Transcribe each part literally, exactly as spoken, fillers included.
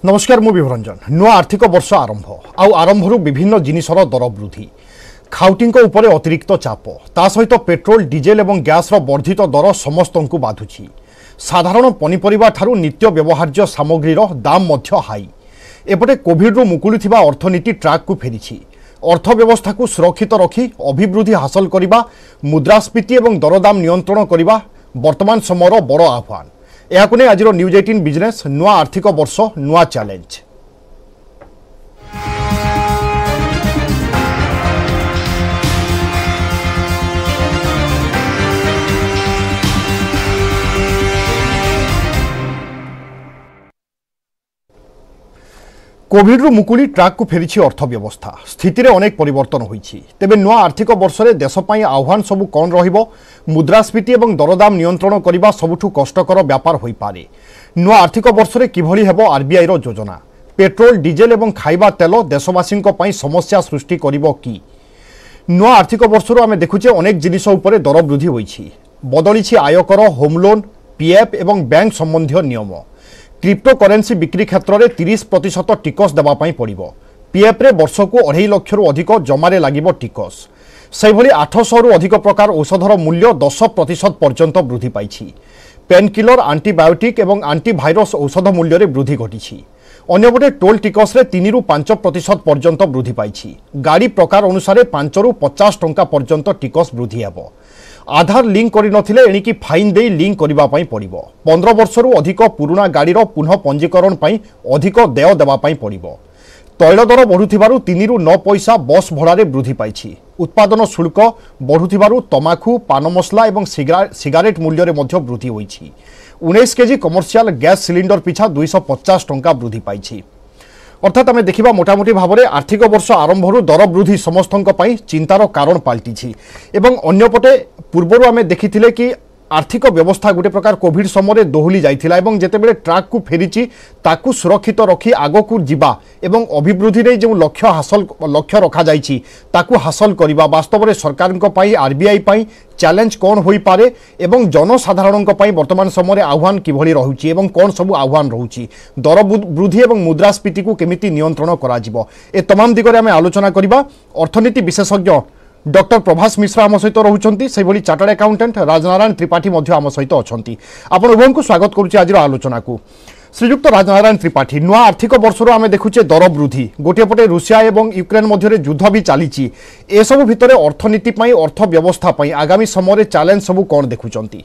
नमस्कार मु विभरंजन नुआ आर्थिक वर्ष आरंभ आउ आरंभ विभिन्न जिनिसर दर वृद्धि खाउटी उपरे अतिरिक्त चाप ता सहित पेट्रोल डीजेल और गैस वर्धित दर समस्त को बाधुची। साधारण पनीपरिबा ठारू नित्य व्यवहार्य सामग्रीर दाम मध्य हाई। एपटे कोविड मुकुलुथिबा अर्थनीति ट्रैक को फेरिछि। अर्थव्यवस्था को सुरक्षित रखी अभिवृद्धि हासिल करने मुद्रास्फीति और दरदाम नियंत्रण करने वर्तमान समय बड़ आह्वान। यह आज न्यूज अठारह बिजनेस नुआ आर्थिक वर्ष नुआ चैलेंज। कोविड रु मुकुली ट्रैक को फेरी अर्थव्यवस्था स्थिति रे अनेक परिवर्तन होईछि। तेबे नुआ आर्थिक वर्ष रे देश पई आह्वान सबु कौन रहिबो? मुद्रास्फीति एवं दरदाम नियंत्रण करबा सबुठु कष्टकर व्यापार होई पारे। नुआ आर्थिक वर्ष रे किभली हेबो आरबीआई रो योजना? पेट्रोल डीजेल एवं खाइबा तेल देशवासी पई समस्या सृष्टि करिवो कि? नुआ आर्थिक वर्ष रो आमे देखुचे अनेक जिनिस उपरे दर वृद्धि होईछि। बदलिछि आयकर, होम लोन, पीएफ एवं बैंक संबंधी नियम। क्रिप्टो करेन्सी बिक्री क्षेत्र में तीस प्रतिशत टिकस देवाई पड़ो। पीएफ रे वर्ष को अढ़ाई लक्ष रु अधिक जमारे लगे टिकस। से भली आठश रु अधिक प्रकार औषधर मूल्य दस प्रतिशत पर्यंत वृद्धि पाई। पेनकिलर, आंटीबायोटिक और आंटीभाइरस औषध मूल्य में वृद्धि घटी। अन्यपटे टोल टिकस रे तीन रु पांच प्रतिशत पर्यंत वृद्धि पाई। गाड़ी प्रकार अनुसार पांच रु पचास टंका पर्यंत टिकस वृद्धि हेबो। आधार लिंक करि नथिले एणिकी फाइन दे लिंक करिबा पई पड़िबो। पंद्रह वर्ष रु अधिक पुराना गाड़ीर पुनः पंजीकरण पई अधिक देय देवा पई पड़िबो। तैल दर बढ़ुथिबारु तीन रु नौ पैसा बस भड़ारे वृद्धि पाइछि। उत्पादन शुल्क बढ़ुथिबारु तमाखु, पान मसला और सिगारेट मूल्य मध्य वृद्धि होइछि। उन्नीस केजी कमर्शियल गैस सिलिंडर पिछा दुईश पचास टंका वृद्धि पाइछि। अर्थात आम देखा मोटामोटी भाव में आर्थिक वर्ष आरंभ दर वृद्धि समस्त चिंतार कारण पलटि। अन्यपटे पूर्वर आम देखी कि आर्थिक व्यवस्था गोटे प्रकार कोविड समय दोहली जाइथिला एवं जेतेबेले ट्रैक को फेरिछि ताकू सुरक्षित रखी आगकू जिबा एवं अभिवृद्धि रे जो लक्ष्य हासिल लक्ष्य रखा जाइछि ताकू हासिल करिबा वास्तव में सरकार पई आरबीआई पई चैलेंज कौन होई पारे एवं जनसाधारण पई वर्तमान समय आह्वान किभली रहुछि एवं कौन सबु आह्वान रहुछि दर वृद्धि एवं मुद्रास्फीति को केमिति नियंत्रण करा जिवो ए तमाम दिगरे आमे आलोचना करिबा। अर्थनीति विशेषज्ञ डॉक्टर प्रभास मिश्रा आम सहित रोचंती से भली चार्टर्ड अकाउंटेंट राजनारायण त्रिपाठी आम सहित अच्छी। आपण उभय को स्वागत करुच्चे आज आलोचना को। श्रीजुक्त राजनारायण त्रिपाठी नुआ आर्थिक वर्ष आम देखुचे दर वृद्धि गोटे पटे रूसिया और यूक्रेन मध्य युद्ध भी चली एसबू भितर अर्थनीति अर्थव्यवस्था आगामी समय चैलेंज सबू कौन देखुंत?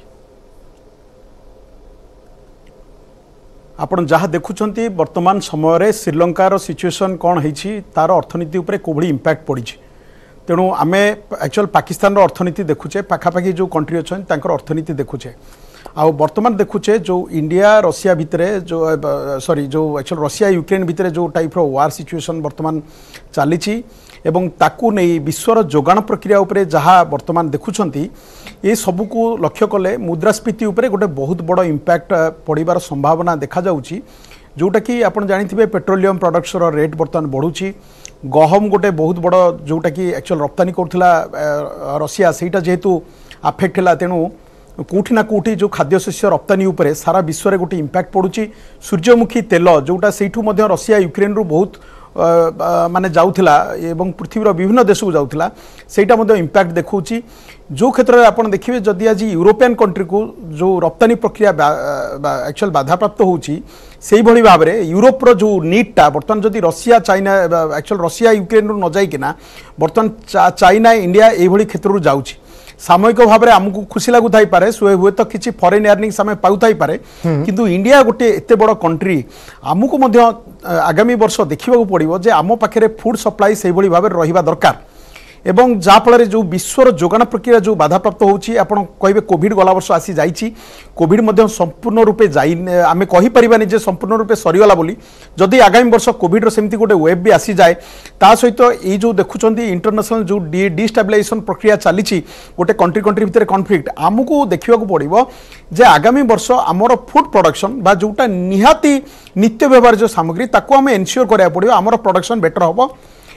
आपण जहाँ देखुंत वर्तमान समय श्रीलंकार सिचुएशन कौन होती तार अर्थनीति उपर कोभली इंपैक्ट पड़ी। तेणु आम एक्चुअल पाकिस्तान अर्थनीति देखुचे पाखापाखि जो कंट्री अच्छा अर्थनीति देखुचे आ बर्तमान देखुचे जो इंडिया रशिया भितर जो सॉरी जो एक्चुअल रशिया यूक्रेन भितर जो टाइप रो वार सिचुएशन बर्तमान चली एवं ताकू नहीं विश्वर जोगाण प्रक्रिया उपरे जहाँ बर्तमान देखुंती ये सबू को लक्ष्य कले मुद्रास्फीति उपरे गोटे बहुत बड़ इंपैक्ट पड़ार संभावना देखा जाउची। जोटा कि आप जानी पेट्रोलियम प्रोडक्ट्स रेट बर्तमान बढ़ुची। गहम गोटे बहुत बड़ जोटा कि एक्चुअल रप्तानी करुला रशिया सेटा जेहेतु आफेक्ट है तेणु कौटी ना कौटी जो खाद्यशस्य रप्तानी उपरे सारा विश्व में गोटे इंपैक्ट पड़ुची। सूर्यमुखी तेल जोटा सेठू मध्य रशिया यूक्रेन रु बहुत माने जाउथिला एवं पृथ्वीर विभिन्न देश को जाउथिला सेटा मध्य इंपैक्ट देखौची। जो क्षेत्र में आप देखिए जदि आज यूरोपियन कंट्री को जो रप्तानी प्रक्रिया एक्चुअल बाधाप्राप्त होची से भली भाव में यूरोपर जो नीडटा बर्तमान जदि Russia China actual Russia Ukraine रु न जाइकिना बर्तमान चाइना इंडिया ये क्षेत्र रु जाउची। सामयिक भाव में आमको खुशी लगुता पारे हुए तो किसी फॉरेन अर्निंग्स आम पाउथाई पारे किंतु इंडिया गोटे एते बड़ कंट्री आमको मध्य आगामी वर्ष देखा पड़ो जे आम पाखे फूड सप्लाई से भाव में रहा दरकार एवं जाफल जो विश्वर जोगाण प्रक्रिया जो बाधाप्राप्त होची आपण कहे कोविड गला वर्ष आसी जाइछि कोविड मध्य संपूर्ण रूपे जाई आमे कहि परिबानी जे संपूर्ण रूपे सरीगला बोली जदि आगामी वर्ष कोविड रो सेमती गोटे वेब भी आसी जाए ता सहित ये जो देखुचंती इंटरनेशनल जो डिस्टेबिलाइजेशन प्रक्रिया चली गोटे कंट्री कंट्री भितर कॉन्फ्लिक्ट आमको देखा पड़ो जे आगामी वर्ष आमर फूड प्रोडक्शन बा जोटा निहाती नित्य व्यवहार जो सामग्री ताको आमे एनश्योर करा पड़ो आमर प्रोडक्शन बेटर हम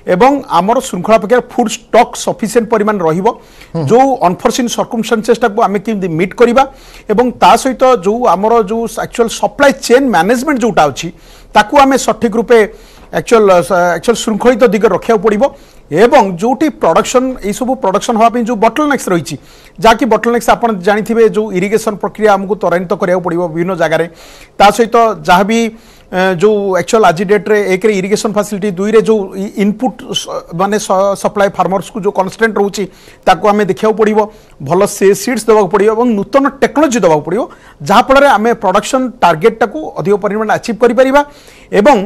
एवं आमर श्रृंखला प्रक्रिया फूड स्टॉक सफिशिएंट परिमाण रहिबो जो अनफोर्सिन सर्कमस्टेंसेस टाको आमे केमि मीट करिबा एवं ता सहित जो आमर जो एक्चुअल सप्लाई चेन मैनेजमेंट जोटा अछि ताकू आमे सठिक रूपे एक्चुअल एक्चुअल श्रृंखलित दिग रखा पड़ो एवं जोटी प्रोडक्शन ये सब प्रोडक्शन हाँपी जो बटलनेक्स रही जहाँकि बटलनेक्स आप जानी जो इरिगेशन प्रक्रिया आमको त्वरान्वित कराया पड़ो विभिन्न जगार ता सहित जहाँ भी जो एक्चुअल आज डेट रे एक रे इरिगेशन फैसिलिटी दुई रे जो इनपुट माने सप्लाई फार्मर्स को जो कन्स्टेंट रोची ताको आमे देखिया पड़ो भल से सीड्स देवा पड़ो और नूतन टेक्नोलोजी देवा पड़ो जहाँफल आमे प्रोडक्शन टार्गेट टाको अधिक परिमाण अचीव करि परिबा एवं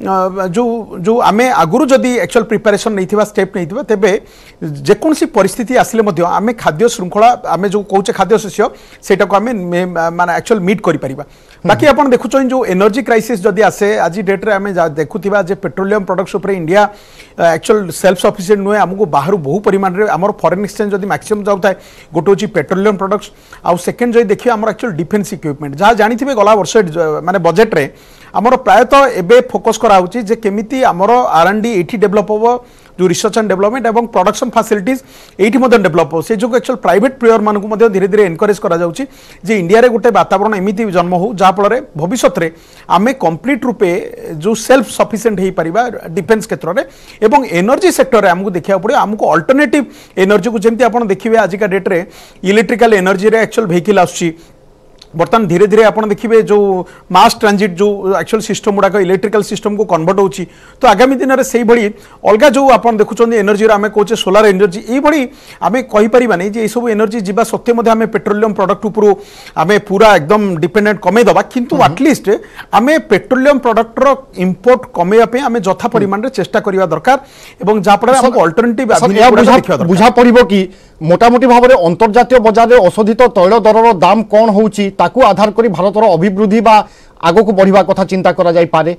जो जो आमे आगुरु जदि एक्चुअल प्रिपरेशन नहीं थिबा स्टेप नहीं थिबा तेबे जेकोसी परिस्थिति आसिले मध्य आमे खाद्य श्रृंखला आमे जो कहूचे खाद्य शस्य सेटा को आमे माने एक्चुअल मीट करि परिबा बाकी आपण देखुछन जो एनर्जी क्राइसिस जदि आसे आज डेट रे आमे देखुथिबा जे पेट्रोलियम प्रोडक्ट्स ऊपर इंडिया एक्चुअल सेल्फ सफिशिएंट नुए हमको बाहर बहु परिमाण रे हमर फॉरेन एक्सचेंज जदि मैक्सिमम जाउ थाए गोटे होची पेट्रोलियम प्रोडक्ट्स आ सेकंड जदि देखियो हमर एक्चुअल डिफेंस इक्विपमेंट जहाँ जानिथिबे गला वर्ष माने बजेट रे हमर प्रायतः एबे फोकस करा होची जे केमिति हमर आर एंड डी एठी डेवलप होबो जो रिसर्च एंड डेवलपमेंट एवं प्रोडक्शन फैसिलिटीज एठी मदन डेवलप हो से जो एक्चुअल प्राइवेट प्लेयर मान को मध्य धीरे धीरे एनकरेज करा जाउची जे इंडिया रे गोटे वातावरण एमिति जन्म हो जहाँ फल भविष्य रे आमे कंप्लीट रूपे जो सेल्फ सफिशिएंट हे परिबा डिफेंस क्षेत्र रे एवं एनर्जी सेक्टर रे हमको देखिया पड़ो हमको अल्टरनेटिव एनर्जी को जेमति आपण देखिबे आज का डेट रे इलेक्ट्रिकल एनर्जी रे एक्चुअल व्हीकल आछी बर्तमान धीरे धीरे आप देखिए जो मास ट्रांजिट जो एक्चुअल सिस्टम गुड़ाक इलेक्ट्रिकल सिस्टम को कन्वर्ट होची तो आगामी दिन में से अलग जो आप देखुं एनर्जी आम कहे सोलार एनर्जी ये आम कहीपर नहीं सब एनर्जी जीवा सत्वे आम पेट्रोलियम प्रोडक्ट उपर आम पूरा एकदम डिपेंडेंट कमे दबा किंतु एटलिस्ट आम पेट्रोलियम प्रोडक्टर इंपोर्ट कमेवाई आम जथा परिमाण चेष्टा करने दरकार और जहाँफल हमको अल्टरनेटिव बुझा पड़ो कि मोटामोटी भाव में अंतर्जातीय बजार में अशोधित तैल दरर दाम कौन होची ताकू आधार करी भारतर अभिवृद्धि बा आगो को बढ़िबा कथा चिंता करा जाई पारे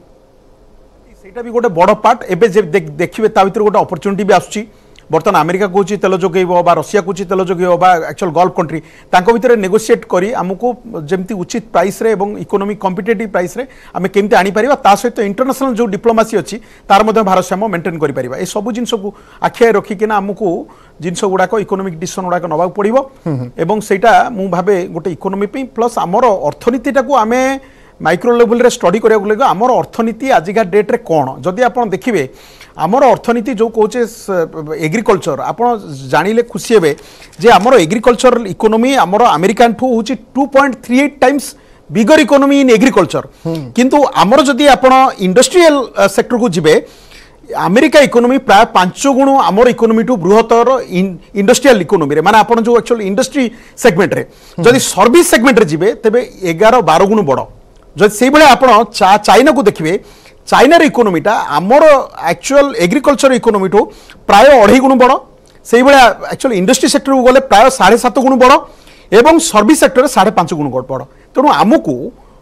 सेटा भी गोटे बड़ पार्ट एबे जे देखिबे ता भीतर गोटे अपॉर्चुनिटी भी आसुची बर्तमान अमेरिका कहूँ तेल जोगेब बा रशिया कहूँ तेल जोगेब बा एक्चुअल गल्फ कंट्री तांको भितर नेगोशिएट करी आमको जमती उचित प्राइस रे एवं इकोनॉमिक कॉम्पिटिटिव प्राइस रे आमे केमती आनी परिबा ता सहित इंटरनेशनल जो डिप्लोमेसी अछि तार मध्य भारसाम्य मेंटेन करि परिबा ए सब जिंस को आखिया रखी किना आमको जिनस गुड़ाक इकोनॉमिक डिसीजन गुड़ाक नवा पड़ो एवं सेटा मु भाबे गोटे इकोनॉमी पे प्लस आमर अर्थनीति टाको आमे माइक्रो लेवल रे स्टडी करिया लगे आमर अर्थनीति आजिका डेट रे कोन जदि आपण देखिबे आमर अर्थनीति जो कहूचे एग्रीकल्चर आपण जानिले खुशी हेबे जे आमर एग्रीकल्चर इकोनॉमी आमर अमेरिकन ठू होची two point three eight times bigger economy in agriculture किंतु आमर जदि आपण इंडस्ट्रियल सेक्टर को जिबे अमेरिका इकोनॉमी प्राय पांच गुण आमर इकोनॉमी टू बृहत्तर इंडस्ट्रियल इकोनॉमी रे माने आपण जो एक्चुअल इंडस्ट्री सेगमेंट रे जदि सर्विस सेगमेंट रे जिबे तेबे ग्यारह बारह गुण बड़ जदि से भाई आपण चाइना को देखिए चाइनार इकोनॉमीटा आमर एक्चुअल एग्रीकल्चर इकोनॉमी टू प्राय अढ़ाई गुण बड़ से भाया एक्चुअल इंडस्ट्री सेक्टर को गले प्राय साढ़े सात गुण बड़ एवं सर्विस सेक्टर साढ़े पांच गुण बड़ तेणु आमको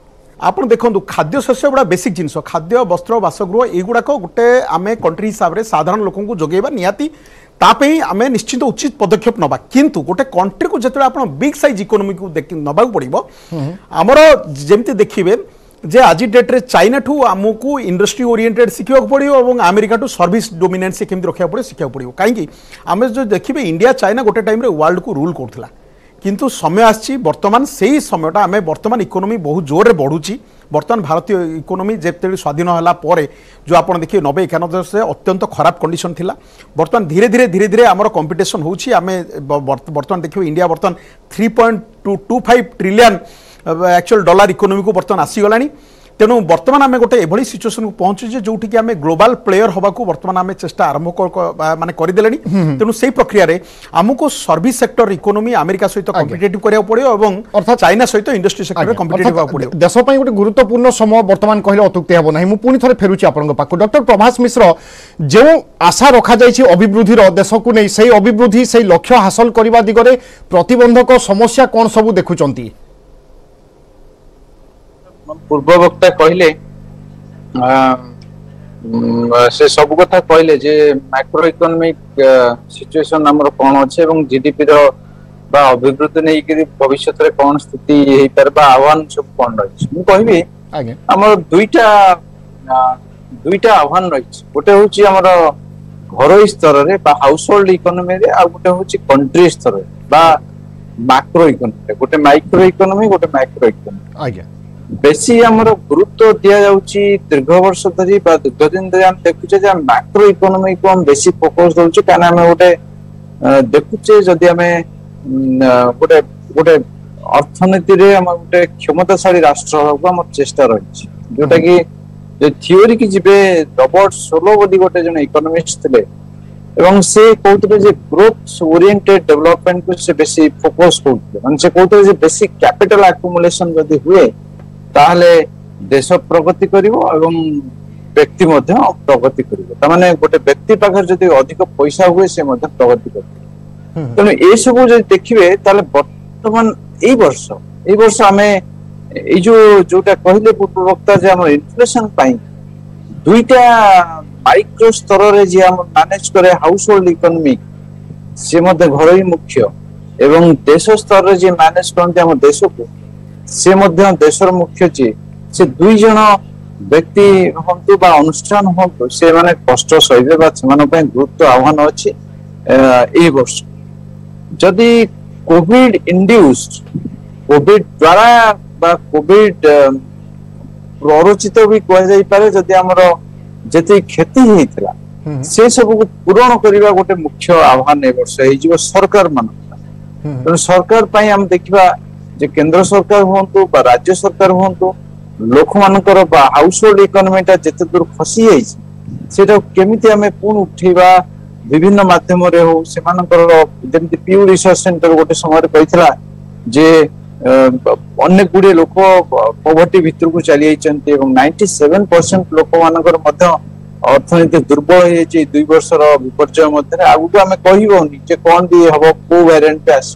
आपण देखो खाद्य शस्य गुड़ा बेसिक जिनस खाद्य वस्त्र बासगृह युड़ाक गोटे आम कंट्री हिसाब से साधारण लोक जोगेबा निहाती तापई आम निश्चित उचित पदक्षेप नबा किंतु गोटे कंट्री को जिते आप बिग साइज इकोनॉमी को नबा पड़ो आमर जमती देखिए जे आज डेट रे चाइना ठू आमको इंडस्ट्री ओरिएंटेड शिखा पड़ो और अमेरिका ठू सर्विस डोमिनेंस से केमती रखा पड़ो शिखा पड़ो कहीं आम जो देखिए इंडिया चाइना गोटे टाइम वर्ल्ड को रूल करथिला किंतु समय आसी बर्तमान से ही समयटा आम बर्तमान इकोनॉमी बहुत जोर रे बढ़ुची बर्तमान भारतीय इकोनॉमी जेते स्वाधीन होला परे जो आप देखिए नब्बे एकानबे से अत्यंत खराब कंडीशन थिला बर्तमान धीरे धीरे धीरे धीरे आमर कंपिटिशन होची आम बर्तमान देखिए इंडिया बर्तमान three point two two five trillion actual dollar economy को बर्तमान आसीगलानी तेणु बर्तमान आम गोटे एभली सिचुएसन को पहुंचु जोटि कि आम ग्लोबल प्लेयर हवा को बर्तमान आम चेष्टा आरंभ माने करदेले तेणु से प्रक्रिया रे आमको सर्विस सेक्टर इकोनॉमी अमेरिका सहित कॉम्पिटिटिव करिया पड़ियो एवं अर्थात चाइना सहित इंडस्ट्री सेक्टर रे कॉम्पिटिटिव होवा पड़ियो देश पई गोटे गुरुत्वपूर्ण समय बर्तमान कहले अतुक्ति हेबो नाही मु पुनी थरे फेरुची आपन पाखु डॉक्टर प्रभास मिश्र जो आशा रखा जायछि अभिवृद्धि रो देश को नै सेही अभिवृद्धि सेही लक्ष्य हासिल करबा दिगरे प्रतिबंधक समस्या कोन सब देखुचंती पूर्व वक्ता कहले से सब कथा कहले जे माइक्रो इकोनॉमिक सिचुएशन हमर कोन अछि एवं जीडीपी रो बा अभिवृद्धि नै कि भविष्य रे कोन स्थिति हेई परबा आह्वान सब कोन रहि मु कहबी हमर दुईटा दुईटा आह्वान रहि गोटे होछि हमर घर स्तर रे बा हाउस होल्ड इकोनॉमी रे आ गोटे होची कंट्री स्तर रे बा मैक्रो इकोनॉमी गोटे माइक्रो इकोनॉमी गोटे मैक्रो इकोनॉमी आज्ञा बेसी हमर गुरुत्व दिया जाउची दीर्घ वर्ष धरी बा दीर्घ दिन धरी हम देखुचे जे मैक्रो इकोनॉमी को हम बेसी फोकस दउचे काना हम गोटे देखुचे जदि हमें गोटे गोटे अर्थनीति रे हम गोटे क्षमताशाली राष्ट्र होबा हम चेष्टा रही जोटा कि जे थियोरी की जिबे रॉबर्ट सोलो बोली गोटे जने इकोनॉमिस्ट थिले एवं से कहते जे ग्रोथ ओरिएंटेड डेवलपमेंट को से बेसी फोकस करते माने से कहते जे बेसी कैपिटल एक्युमुलेशन जदि हुए ताहले देश प्रगति करिवो एवं व्यक्ति मध्य प्रगति करिवो त माने गोटे व्यक्ति पाखर जदि अधिक पैसा हुए से मध्य प्रगति करिवो तने ए सब जदि देखिबे ताले वर्तमान ए वर्ष ए वर्ष हमें ए जो जोटा कहले पूर्व वक्ता जे हम इन्फ्लेशन पाई दुईटा माइक्रो स्तर रे जे हम मैनेज करे हाउस होल्ड इकोनॉमी से मध्य घरोई मुख्य एवं देश स्तर रे जे मैनेज करते हम देश को से मध्य देशर मुख्य जे से दुई जण व्यक्ति हंतु बा अनुष्ठान हंतु से माने कष्ट सहिबे बा सेमान पय गुरुत्व आह्वान अछि ए वर्ष जदि कोविड इंड्यूस्ड कोविड द्वारा बा कोविड प्ररोचित भी कह जाई पारे जदि हमर जति क्षति हेतिला से सब को पूर्ण करिवा गोटे मुख्य आह्वान ए वर्ष हे जो सरकार मान तो सरकार पय हम देखिबा जे केंद्र सरकार होंतु बा राज्य सरकार होंतु लोक मानकर बा हाउस होल्ड इकोनॉमी ता जते दूर फसी जाई सेटा केमिति हमें पूर्ण उठेबा विभिन्न माध्यम रे हो से मानकर जेमति पीयू रिसर्च सेंटर गोटे समय रे कहितला जे अनेक गुड़े लोक पॉवर्टी भितर को चली जाइछन्ते एवं सत्तानवे परसेंट लोक मानकर मध्य अर्थनीति दुर्बल हे जे दुई वर्षर विपर्जय मध्य आगु हमें कहिबोनी जे कोन भी हबो को वेरिएंट पे आस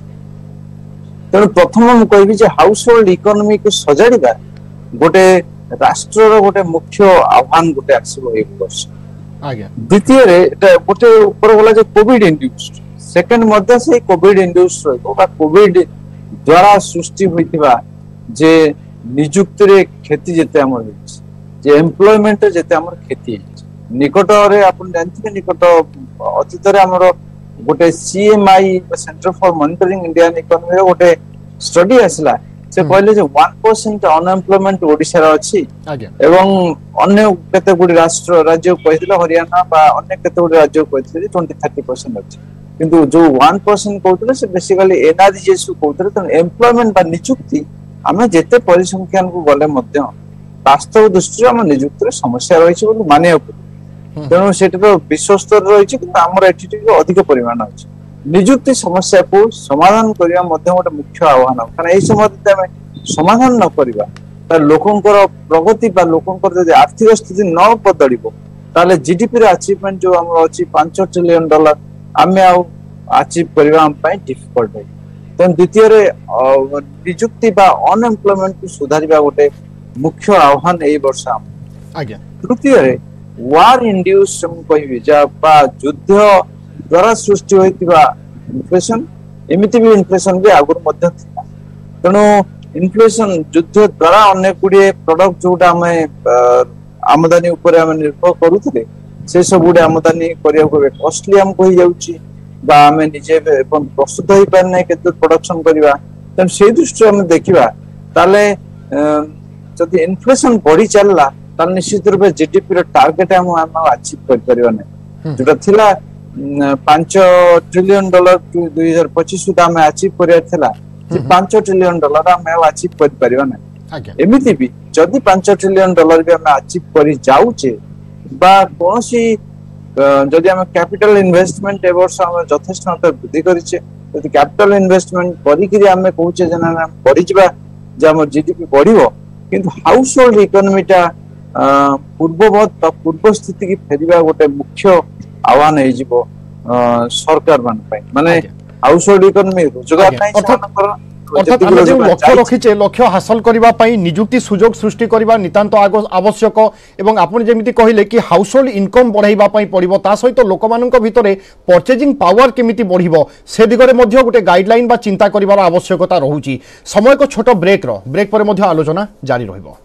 तेणु प्रथम हम कहबी जे हाउस होल्ड इकोनॉमी को सजाड़िबा गोटे राष्ट्रर गोटे मुख्य आह्वान गोटे आसीबो ए वर्ष आज्ञा द्वितीय रे एटा गोटे ऊपर गला जे कोविड इंड्यूस्ड सेकंड मध्य से कोविड इंड्यूस्ड रहबो बा कोविड द्वारा सृष्टि होइतिबा जे नियुक्ति रे खेती जेते हमर जे एम्प्लॉयमेंट जेते हमर खेती निकट रे आपण जानथिबे निकट अतीत रे हमर गोटे CMI centre for monitoring Indian economy रे गोटे स्टडी आसला से कहले जे वन परसेंट अनएम्प्लॉयमेंट ओडिसा रे अछि एवं अन्य केते गुडी राष्ट्र राज्य कहिदिला हरियाणा बा अन्य केते गुडी राज्य कहिदिले बीस तीस परसेंट अछि किंतु जो वन परसेंट कहते से बेसिकली एनआरजी जेसु कहते तो एम्प्लॉयमेंट बा नियुक्ति आमे जेते परिसंख्यान को गले मध्य वास्तव दृष्टि हम नियुक्ति रे समस्या रही छै बोली माने तेणु सेटा तो विश्व स्तर रही छै किंतु हमर एटीटी अधिक परिमाण अछि नियुक्ति समस्या को समाधान करिया मध्य गोटे मुख्य आह्वान कारण एई समय जदि हम समाधान न करिबा त लोकंकर प्रगति बा लोकंकर जदि आर्थिक स्थिति न बदलिबो ताले जीडीपी रे अचीवमेंट जो हमर अछि पाँच ट्रिलियन डॉलर आमे आउ अचीव करबा हम पय डिफिकल्ट है तन द्वितीय रे नियुक्ति बा अनएम्प्लॉयमेंट को सुधारिबा गोटे मुख्य आह्वान ए वर्ष आज्ञा तृतीय रे वार इंड्यूस हम कहिबे जा बा युद्ध द्वारा सृष्टि होइतिबा इन्फ्लेशन एमिति भी इन्फ्लेशन भी आगुर मध्य थिला तनो इन्फ्लेशन युद्ध द्वारा अनेक गुडी प्रोडक्ट जोटा हमें आमदानी ऊपर हम निर्भर करूथिले से सब गुडी आमदानी करिया को कॉस्टली हम कहि जाउची बा हमें निजे प्रस्तुत होई पार नै केते प्रोडक्शन करिवा तन से दृष्टि हम देखिबा ताले जदि इन्फ्लेशन बढ़ी चलला ताल निश्चित रूप जीडीपी रे टारगेट हम हम अचीव कर परिवा नै जोटा थिला पाँच ट्रिलियन डॉलर दो हज़ार पच्चीस सुधा हमें अचीव करिया थिला जे पाँच ट्रिलियन डॉलर हम अचीव कर परिवा नै एमिति भी जदि पाँच ट्रिलियन डॉलर भी हम अचीव करि जाउचे बा कोनसी जदि हम कैपिटल इन्वेस्टमेंट ए वर्ष हम यथेष्ट मात्रा वृद्धि करिचे जदि कैपिटल इन्वेस्टमेंट करि कि हम कहूचे जना हम बढ़ि जबा जे हम जीडीपी बढ़िबो किंतु हाउस होल्ड इकोनॉमीटा पूर्ववत पूर्व स्थिति की फेरिबा गोटे मुख्य आह्वान हे जिवो सरकार मान पय माने हाउस होल्ड इकोनॉमी रोजगार नै सानकर अर्थात हम जो लक्ष्य रखिचे लक्ष्य हासिल करबा पई नियुक्ति सुजोग सृष्टि करबा नितांत आवश्यक एवं आपण जेमिति कहिले कि हाउस होल्ड इनकम बढ़ाइबा पई पड़िबो ता सहित लोकमानक भितरे परचेजिंग पावर केमिति बढ़िबो से दिगरे मध्ये गोटे गाइडलाइन बा चिंता करिवार आवश्यकता रहुची समय को छोट ब्रेक रो ब्रेक परे मध्ये आलोचना जारी रहिबो।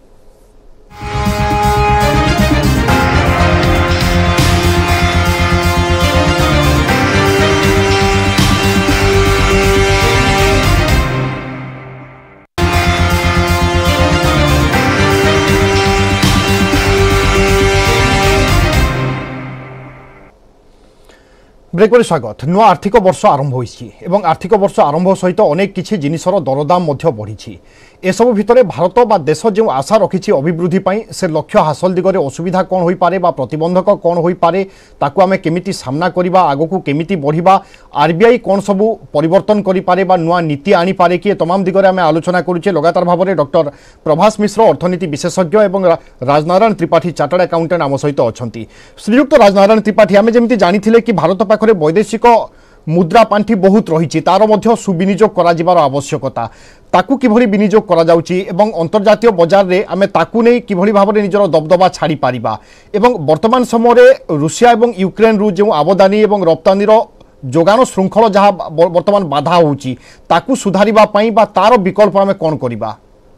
ब्रेक पर स्वागत। नुआ आर्थिक वर्ष आरंभ होइछि एवं आर्थिक वर्ष आरंभ सहित अनेक किछि जिनिसर दरदाम मध्य बढ़िछि। एसबु भितर भारत बा देश जो आशा रखिछि अभिवृद्धि पई से लक्ष्य हासिल दिगरे असुविधा कौन होई पारे बा प्रतिबंधक कौन होई पारे ताकू आमे केमिति सामना करिबा आगकू केमिति बढ़िबा आरबीआई कौन सबु परिवर्तन करि पारे बा नुआ नीति आनी पारे कि तमाम दिगरे आमे आलोचना करूचे लगातार भाव में डॉक्टर प्रभास मिश्र अर्थनीति विशेषज्ञ एवं राजनारायण त्रिपाठी चार्टर्ड अकाउंटेंट आम सहित अछंती। श्रीयुक्त राजनारायण त्रिपाठी आमे जेमिति जानिथिले कि भारत पाखरे वैदेशिक मुद्रा पांठी बहुत रही तार मध्य सुविनियोग करा जिबार आवश्यकता ताकू किभली विनियोग करा जाउची एवं अंतर्जातीय बाजार रे आमे ताकू नै किभली भाव में निजर दबदबा छाड़ी पारिबा एवं वर्तमान समय रे रूसिया एवं यूक्रेन रु जो आबदानी एवं रप्तानी रो जोगान श्रृंखल जहाँ वर्तमान बाधा होउची ताकू सुधारिबा पई बा तार विकल्प आमे कोन करिबा।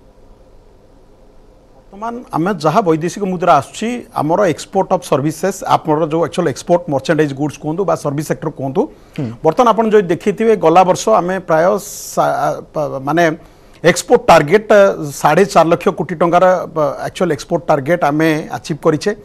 वर्तमान आम जहाँ वैदेशिक मुद्रा आसुची आमर एक्सपोर्ट ऑफ सर्विसेस आपमर जो एक्चुअल एक्सपोर्ट मर्चेंडाइज गुड्स कहतु बा सर्विस सेक्टर कहतु बर्तमान आपन जो देखिथिबे गला वर्ष आमे प्राय माने एक्सपोर्ट टार्गेट साढ़े चार लाख कोटी टंकार एक्चुअल एक्सपोर्ट टार्गेट आमे अचीव करिछे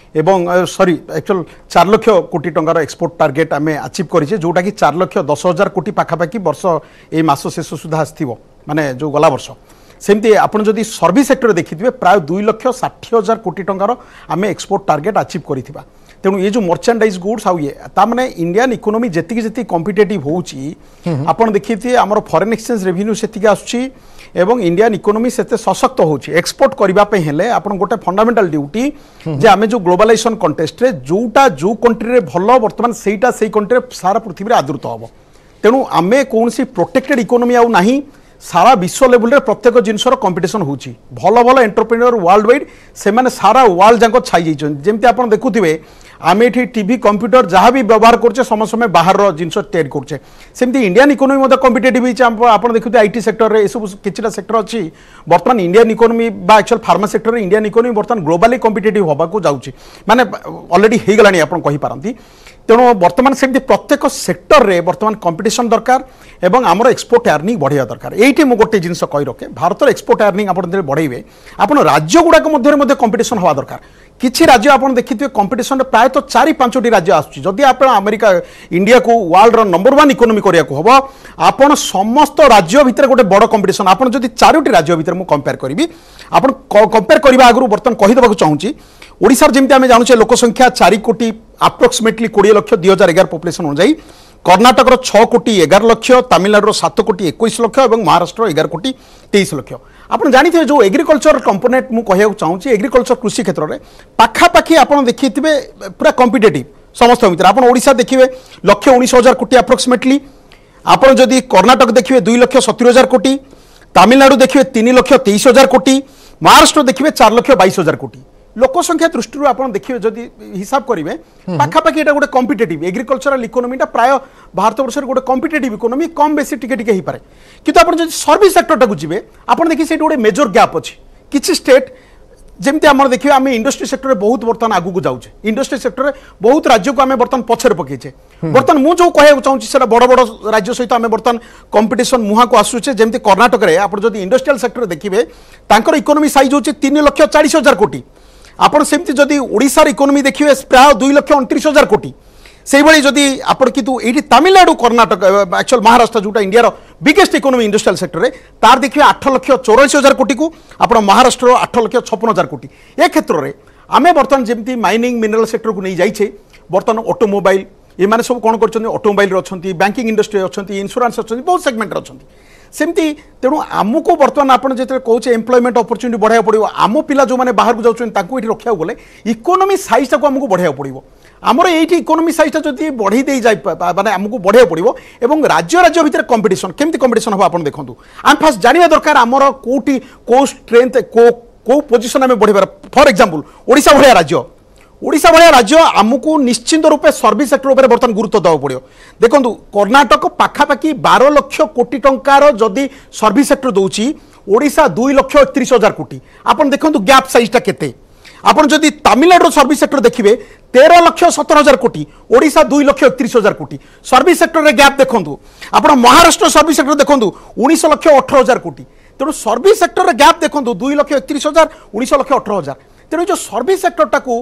एवं सॉरी एक्चुअल चार लाख कोटी टंकार एक्सपोर्ट टार्गेट आमे अचीव करिछे जोटा कि चार लाख दस हजार कोटी पाखापाखि वर्ष ए मास शेष सुधा आसथिबो माने जो गला वर्ष सेमती आपन जदि सर्विस सेक्टर देखिथिबे प्राय दुई लाख षाठी हजार कोटी टंकार आमे एक्सपोर्ट टार्गेट अचीव करिथिबा। तेणु ये जो मर्चेंडाइज गुड्स आउ ये ता माने इंडियन इकोनॉमी जेतिक जेति कॉम्पिटिटिव होउची आपन देखिथिए हमर फॉरेन एक्सचेंज रेवेन्यू सेतिक आसुची एवं इंडियन इकोनॉमी सेते सशक्त होउची एक्सपोर्ट करिबा पे हेले आपन गोटे फंडामेंटल ड्यूटी जे आमे जो ग्लोबलाइजेशन कॉन्टेस्ट रे जोटा जो कंट्री रे भलो वर्तमान सेटा सेई कंट्री रे सारा पृथ्वी रे आदृत हबो। तेणु आमे कोनसी प्रोटेक्टेड इकोनॉमी आउ नाही सारा विश्व लेवल रे प्रत्येक जिनसर कंपिटिशन होउची भलो भलो एंटरप्रेन्योर वर्ल्ड वाइड से माने सारा वर्ल्ड जाको छाई जाइछन जेमति आपन देखुथिबे आमे एठी टीवी कंप्यूटर जहाँ भी व्यवहार करछे समय समय बाहर रो जिनस ट्रेड करछे सेमति इंडियन इकोनॉमी मध्ये कॉम्पिटिटिव हिच आपन देखुथे आईटी सेक्टर रे एसब किछटा सेक्टर अछि वर्तमान इंडियन इकोनॉमी बा एक्चुअल फार्मा सेक्टर रे इंडियन इकोनॉमी वर्तमान ग्लोबली कॉम्पिटिटिव होबा को जाउची माने ऑलरेडी हे गलानी आपन कहि पारंती। तेणु वर्तमान सेमति प्रत्येक सेक्टर रे वर्तमान कंपिटिशन दरकार एवं आमर एक्सपोर्ट अर्निंग बढ़िया दरकार। एइठी मु गोटे जिनस कहि रखे भारतर एक्सपोर्ट अर्निंग आपन जेते बढ़ाइबे आपन राज्य गुडाक मध्ये मध्ये कंपिटिशन होवा दरकार। किछि राज्य आपन देखिथिबे कंपिटिशन प्राय तो चारि पांचटी राज्य आसुची जदि आपन अमेरिका इंडिया को वर्ल्ड रो नंबर वन इकोनॉमी करिया को हबो आपन समस्त राज्य भितर गोटे बड़ कंपिटिशन आपन जदि चारोटी राज्य भितर मु कंपेयर करिवि आपन कंपेयर करिबा आगरु बर्तन कहि देबाक चाहूची ओडिसा जेमति आमे जानुचे लोक संख्या चार कोटी अप्रोक्सीमेटली बीस लाख दुई हजार एगार पॉपुलेशन अनुसार कर्णाटक रो छह कोटी एगार लाख तमिलनाडु रो सात कोटी इक्कीस लाख और महाराष्ट्र एगार कोटी तेईस लाख। आपन जानिथे जो एग्रीकल्चर कंपोनेंट मु कहिया चाहूची एग्रीकल्चर कृषि क्षेत्र में पाखापाखि आपन देखिथिबे पूरा कॉम्पिटिटिव समस्त भितर आपन ओडिसा देखिबे लक्ष उन्नीस हजार कोटी अप्रोक्सीमेटली आपन जदि कर्णाटक देखिबे दुई लाख सत्तर हजार कोटी तमिलनाडु देखिबे तीन लाख तेईस हजार कोटी महाराष्ट्र देखिबे चार लाख बाईस हजार कोटी लोक संख्या दृष्टि आप देखिए जदि हिसाब करेंगे पाखापाखि एटा गोटे कॉम्पिटिटिव एग्रीकल्चरल इकोनॉमीटा प्राय भारत वर्ष गोटे कॉम्पिटिटिव इकोनॉमी कम बेसी टिके टिके पारे किंतु आप जब सर्विस सेक्टर को जी आप देखिए से गोटे मेजर गैप अच्छी किसी स्टेट जमती आम देखिए आम इंडस्ट्री सेक्टर में बहुत बर्तमान आगू जाऊे इंडस्ट्री सेक्टर में बहुत राज्य को आम बर्तमान पछरे पकईचे बर्तमान मुझे जो कहना चाहूँगी बड़ बड़ राज्य सहित आम बर्तमान कंपिटिशन मुहा को आसूचे जमी कर्णाटक में आप इंडस्ट्रियल सेक्टर देखिए इकोनॉमी साइज होची तीन लाख चालीस हजार कोटी आपन सेमती जदि ओडिशार इकोनॉमी देखिए प्राय दुई लाख उनतीस हजार कोटी से भाई जदि आपन किंतु ये तमिलनाडु कर्णाटक एक्चुअल महाराष्ट्र जोटा India biggest economy industrial sector में तार देखिए आठ लाख चौरासी हजार कोटी को आप महाराष्ट्र आठ लाख छप्पन हजार कोटी ए क्षेत्र में आम बर्तमान जमी माइनिंग मिनरल सेक्टर को नहीं जाइए बर्तमान ऑटोमोबाइल ये मैंने सब कौन कर ऑटोमोबाइल अच्छा बैंकिंग इंडस्ट्री अच्छा इंश्योरेंस अच्छा बहुत सेगमेंट अच्छा सेमती तेणु आमको बर्तमान आप कहे एम्प्लॉयमेंट अपॉर्चुनिटी बढ़ाया पड़ो आम पिला जो मैंने बाहर को जाऊँ ये रखा गले इकोनॉमी साइजटा को आमको बढ़ाया पड़ो आमर ये इकोनॉमी साइजटा जब बढ़ई दे जाए माने आमको बढ़ाया पड़ो और राज्य राज्य भितर कंपिटिशन केमती कंपिटिशन हम आप देखो आम फास्ट जानवा दरकार आमर कोटी को स्ट्रेंथ को को पोजिशन आम बढ़ार फॉर एग्जांपल ओडिशा भाया राज्य ओडिशा भाया राज्य आमको निश्चिंत रूपे सर्विस सेक्टर उपर बर्तमान गुरुत्व देवा पड़ो देखो कर्णाटक पाखापाखि बार लक्ष कोटी टंकार जदि सर्विस सेक्टर दौची ओडिशा दुई लक्ष एकतीस हजार कोटी आपन देखो गैप साइजटा केते आपन जदि तमिलनाडु सर्विस सेक्टर देखिए तेरह लक्ष सत्तर हजार कोटी ओडिशा दुई लक्ष एकतीस हजार कोटी सर्विस सेक्टर रे गैप देखो आप महाराष्ट्र सर्विस सेक्टर देखो उन्नीस लक्ष अठर हजार कोटी तेणु सर्विस सेक्टर रे गैप देखो दुई लक्ष एकतीस हजार उन्नीस लक्ष अठर हजार तेणु जो सर्विस सेक्टर टाकू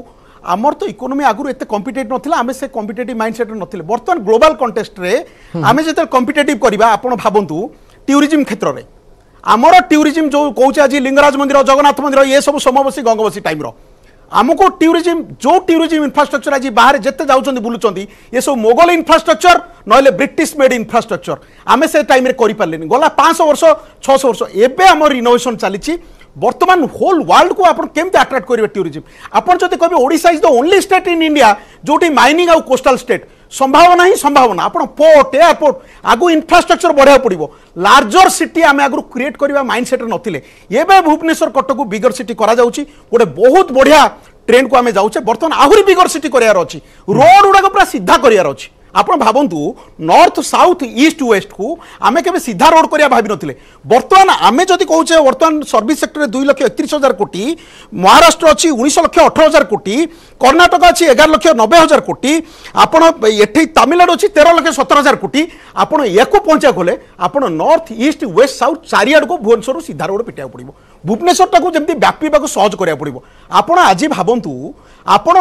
आमर तो इकोनोमी आगु एत कॉम्पिटेटिव नथिला आमे से कॉम्पिटेटिव माइंडसेट नथिले वर्तमान ग्लोबल कंटेस्ट रे आमे जेते कॉम्पिटेटिव करबा आपण भाबंतु टूरिज्म क्षेत्र रे आमर टूरिज्म जो कहूचे आज लिंगराज मंदिर जगन्नाथ मंदिर ये सब समबसी गंगबसी टाइम रो आमको टूरिज्म जो टूरिज्म इंफ्रास्ट्रक्चर आज बाहर जिते जाऊँ बुलूँ ये सब मोगल इंफ्रास्ट्रक्चर ना ब्रिटिश मेड इंफ्रास्ट्रक्चर आमे से टाइम रे करि पारलेनी गला पाँच सौ वर्ष छह सौ वर्ष एबे हमर इनोवेशन चली वर्तमान होल वर्ल्ड को आपन केमते अट्रैक्ट करिवे टूरिज्म आपन जति कहबे Odisha is the only state in India जोटी माइनिंग आ कोस्टल स्टेट संभावना ही संभावना आपन पोर्ट एयरपोर्ट आगु इंफ्रास्ट्रक्चर बढ़िया पड़ो लार्जर सिटी आम आगु क्रिएट करवा माइंडसेट नथिले एबे भुवनेश्वर कटक को बिगर सिटी करा जाउची गोटे बहुत बढ़िया ट्रेंड को आम जाऊे बर्तमान आहरी बिगर सिटी करार अच्छी रोड गुड़ाक पूरा सीधा करार अच्छी आपण भावतु नॉर्थ साउथ ईस्ट वेस्ट को आमे केबे सीधा रोड करिया भाबी नथिले बर्तमान आमे जदि कहूचे बर्तमान सर्विस सेक्टर में दुई लाख एकतीस हजार कोटी महाराष्ट्र अच्छी उन्नीस लाख अठारह हजार कोटी कर्णाटक अच्छी एगार लाख नब्बे हजार कोटी आपण एठी तमिलनाडु अच्छी तेरह लाख सत्तर हजार कोटी आपण याकू पहुंचा गले आपण नॉर्थ ईस्ट वेस्ट साउथ चारिआड को भुवनेश्वर सीधा रोड पिटिया पड़ो भुवनेश्वर टाक जमी व्यापीवाक सहज करा पड़ो आपण आज भावतु आपण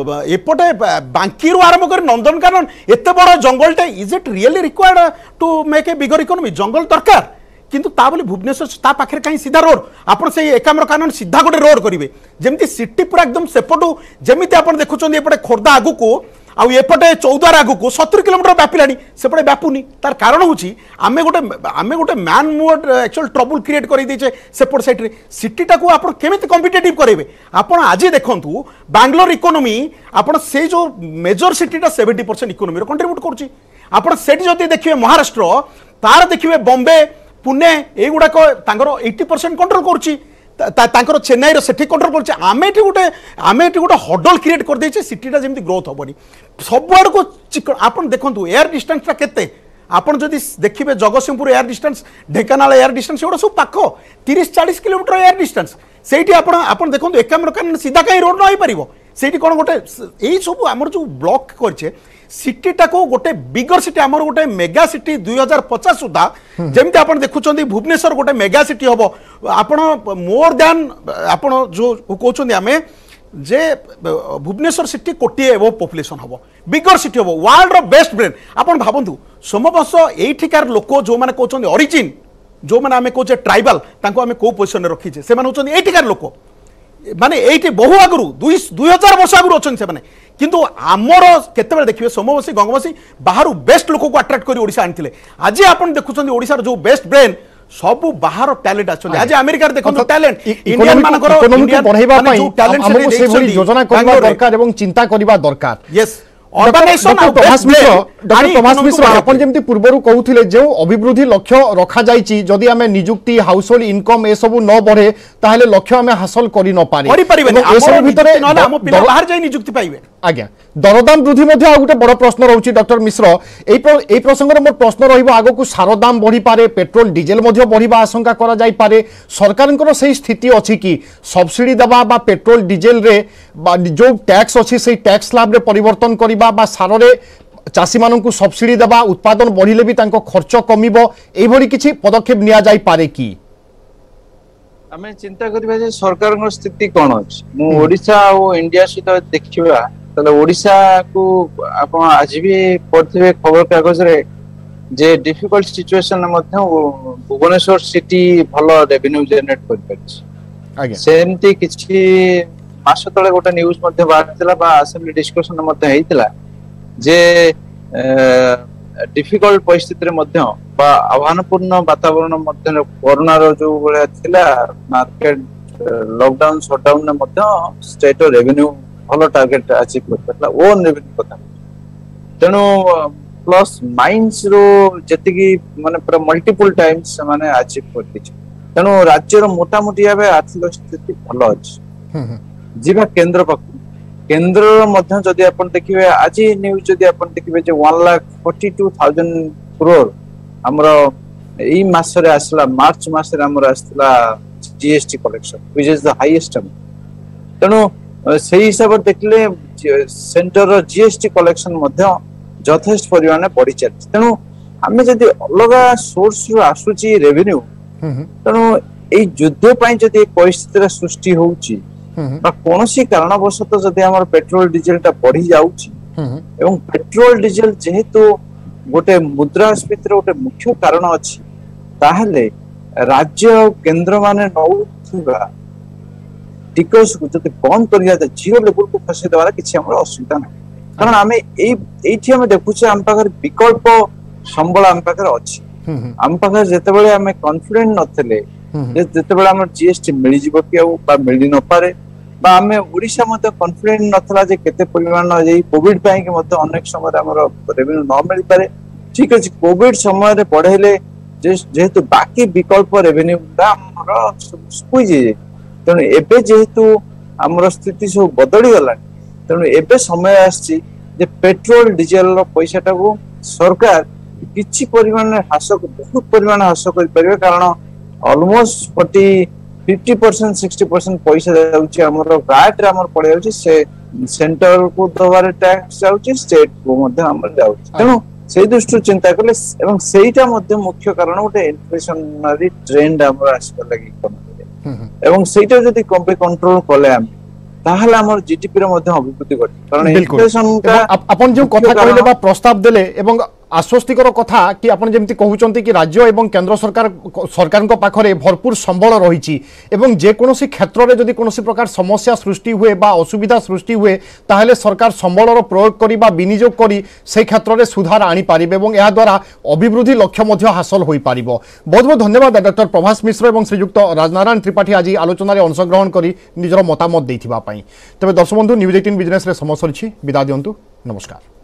एपटे बांकी आरंभ कर नंदनकानन एते बड़ जंगलटे is it really required to make a bigger economy जंगल दरकार किंतु ता बोली भुवनेश्वर ता पाखे कहीं सीधा रोड आपण से एकाम्र कानन सीधा गोटे रोड करेंगे जमी सिटी पूरा एकदम सेपटू जमी आप देखुं एपटे खोर्धा आगु को आउ एपटे चौद्वार आगु को सत्तर किलोमीटर व्यापिलानी सेपटे व्यापुनी तार कारण होची आमे गोटे आमे गोटे man made actual trouble create कर देचे सेपट साइड रे सिटी टाको आपण केमिति कॉम्पिटिटिव करेबे आपण आज देखंतु बैंगलोर इकोनॉमी आपण से जो मेजर सिटीटा सेवेंटी परसेंट इकोनॉमी रो कंट्रीब्यूट करची आपण सेठी जदी देखिबे महाराष्ट्र तार देखिबे बॉम्बे पुणे एगुड़ाक एटी परसेंट कंट्रोल करुच्ची तांकर चेन्नई रो सेठी कंट्रोल करछे आमे एठी गोटे आमे एठी गोटे हडल क्रिएट कर देछे सिटीटा जेमति ग्रोथ होबनी सब आड़ को आपण देखंतु एयर डिस्टेंसटा केते आपण जदि देखिबे Jagatsinghpur air distance Dhenkanal air distance एगुड़ा सब पाख तीस चालीस किलोमीटर एयर डिस्टेंस सेठी आपण आपण देखंतु एकाम्र कानन सीधा कहीं रोड न होई परिबो सेठी कोन गोटे एई सब हमर जो ब्लॉक करछे सिटीटा को गोटे बिगर सिटी आमर गोटे मेगा सिटी दुई हजार पचास सुधा जमी आप देखुं भुवनेश्वर गोटे मेगा सिटी हम आप मोर दैन आप जो कहते आम जे भुवनेश्वर सिटी कोटी एवं पॉपुलेशन हम बिगर सिटी हम वर्ल्ड रो बेस्ट ब्रेन आप भावतु समबर्ष एठिकार लोक जो मैंने कहते ओरिजिन जो मैंने आम कहे ट्राइबल आम कौ पोजिशन में रखीचे से एठिकार लोक माने एठी बहु आगु दुई दुई हजार वर्ष आगु अच्छा से माने किंतु आमर केते देखिए सोमवासी गंगवासी बाहर बेस्ट लोक को अट्राक्ट कर ओडिशा आनिथिले आज आपण देखुछन ओडिशार जो बेस्ट ब्रेन सब बाहर टैलेंट आछन आज अमेरिका रे देखन टैलेंट इंडियन मानकर इकोनॉमी को बढ़ाइबा पई हमको से भली योजना करबा दरकार एवं चिंता करबा दरकार yes doctor Prabhas Mishra doctor Prabhas Mishra आपण जेमती पूर्वरु कहउथिले जे अभिवृद्धि लक्ष्य रखा जाईची जदि हमें नियुक्ति हाउस होल्ड इनकम ए सब न बढ़े ताहले लक्ष्य हमें हासिल करि न पारे करि परिबे ए सब भितरे हम पिला बाहर जाई नियुक्ति पाइबे आज्ञा दरदाम वृद्धि मध्य आ गोटे बड़ प्रश्न रहउची डॉक्टर मिश्र एई प्रसंग रे मोर प्रश्न रहिबो आगो को सार दाम बढ़ी पारे पेट्रोल डीजल मध्य बढ़िबा आशंका करा जाई पारे सरकारनकर सही स्थिति अछि कि सब्सिडी दबा बा पेट्रोल डीजल रे जो टैक्स अछि सही टैक्स स्लैब रे परिवर्तन करिबा बा सार रे चाषी माननकु सब्सिडी दबा उत्पादन बढ़िले भी तांको खर्च कमिबो एई भली किछि पदक्षेप निया जाई पारे कि आमे चिंता करबा जे सरकार स्थिति कोन अछि मु ओडिशा और इंडिया सहित देखिबा तले ओडिशा को आपण आज भी पढ़थिबे खबर कागज रे जे डिफिकल्ट सिचुएशन मध्ये भुवनेश्वर सिटी भलो रेवेन्यू जनरेट कर परछि आगे सेमती किछि मास तळे गोटे न्यूज मध्ये बारथिला बा असेंबली डिस्कशन मध्ये हेतिला जे डिफिकल्ट परिस्थिति रे मध्ये बा आह्वानपूर्ण वातावरण मध्ये कोरोना रो जो बळे थिला मार्केट लॉकडाउन शटडाउन ने मध्ये स्टेट रेवेन्यू भलो टार्गेट अचीव करतला ओन रेवेन्यू कथा तेनु प्लस माइंस रो जतिकी माने पूरा मल्टीपल टाइम्स माने अचीव करति तेनु राज्य रो मोटा मोटी आबे आर्थिक स्थिति भलो अछि जीवा केंद्र पक केंद्र रो मध्ये जदि आपण देखिबे आज न्यूज जदि आपण देखिबे जे one lakh forty-two thousand crore हमरो एई मास रे आसला मार्च मास रे हमरो आसला GST collection which is the highest तेनु सही हिसाब देखले सेंटर जीएसटी कलेक्शन मध्ये यथेष्ट परिमाण बढ़ी चलछि तेनु हमें जदि अलगा सोर्स रो आसुची रेवेन्यू तेनु एई युद्ध पई जदि परिस्थिति रे सृष्टि होउची बा कोनोसी कारणवशत जदि हमर पेट्रोल डीजल टा बढ़ी जाउची एवं पेट्रोल डीजल जेहेतु गोटे मुद्रास्फीतिर गोटे मुख्य कारण अछि ताहले राज्य और केंद्र माने नौथिबा टिकस को जति बंद करिया त जीरो लेवल को फसे देवार किछि हमर असुविधा नै कारण आमे एई एठी हम देखुछे हम पाखर विकल्प संबल हम पाखर अछि हम पाखर जते बेले हमें कॉन्फिडेंट नथले जे जते बेले हमर जीएसटी मिलि जिवो कि बा मिलि न पारे बा हमें ओडिशा मते कॉन्फिडेंट नथला जे केते परिमाण जे कोविड पई के मते अनेक समय हमर रेवेन्यू न मिलि पारे ठीक अछि कोविड समय रे पढेले जेहेतु बाकी विकल्प रेवेन्यू हमर सुकुई जे तेणु एबे जेहेतु हमर स्थिति सब बदली गला तेणु एबे समय आछि जे पेट्रोल डीजल रो पैसाटा को सरकार किछि परिमाण ह्रास बहुत परिमाण ह्रास कर परिबे कारण almost fifty percent sixty percent पैसा जाउछि हमर वैट रे हमर पड़े जाउछि से सेंटर को दबारे टैक्स जाउछि स्टेट को मध्य हमर जाउछि तेणु से दृष्टि चिंता कले एवं सेटा मध्य मुख्य कारण गोटे इन्फ्लेशनरी ट्रेंड हमर आसबा लागि इकोनॉमी एवं सेटा जदि कम्पे कंट्रोल कले हम ताहले हमर जीडीपी रे मध्य अभिवृद्धि घटे कारण इन्फ्लेशन का अपन जो कथा कहले बा प्रस्ताव देले एवं आश्वस्तिकर कथा कि आपण जेमति कहउचंती कि राज्य एवं केंद्र सरकार सरकार को पाखरे भरपूर संबल रहिछि एवं जे कोनोसी क्षेत्र रे जदि कोनोसी प्रकार समस्या सृष्टि हुए बा असुविधा सृष्टि हुए ताहले सरकार संबलर प्रयोग करी बा विनियोग करी से क्षेत्र रे सुधार आनी पारिबे एवं या द्वारा अभिवृद्धि लक्ष्य मध्य हासिल होई पारिबो। बहुत बहुत धन्यवाद डॉक्टर प्रभास मिश्र एवं श्रीयुक्त राजनारायण त्रिपाठी आज आलोचना रे अंशग्रहण करी निजर मतामत दैथिबा पई। तबे दर्शक बंधु न्यूज एटीन बिजनेस रे समय सरिछि विदा दियंतु नमस्कार।